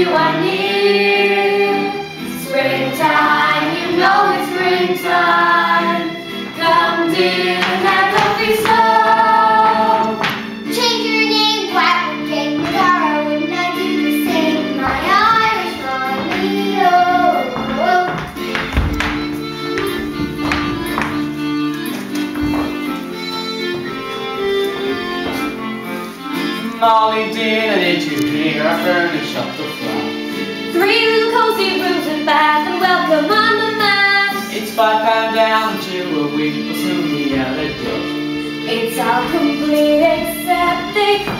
you are near. Springtime, you know it's springtime. Come dear, have lovely snow. Change your name, Black Game Dara, wouldn't I do the same? My Irish Molly, oh. Molly dear, did you hear I furnish up the flat? 3 little cozy rooms and bath, and welcome on the mat. It's £5 down to a week, will soon be out of door. It's all complete except the